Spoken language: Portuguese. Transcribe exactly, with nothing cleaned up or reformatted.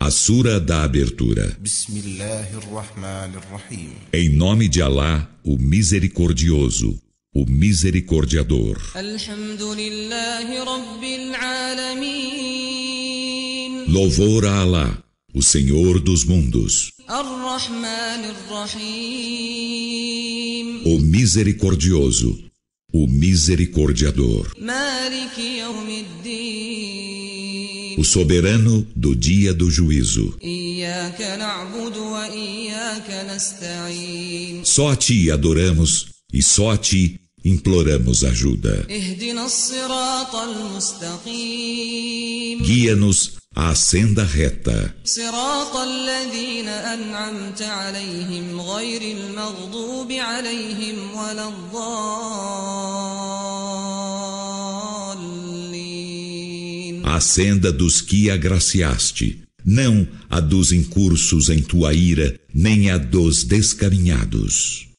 A Sura da Abertura. Em nome de Alá, o Misericordioso, o Misericordiador. Louvor a Alá, o Senhor dos mundos, o Misericordioso, o Misericordiador, o soberano do dia do juízo. Só a ti adoramos e só a ti imploramos ajuda. Guia-nos à senda reta. A senda dos que agraciaste, não a dos incursos em tua ira, nem a dos descaminhados.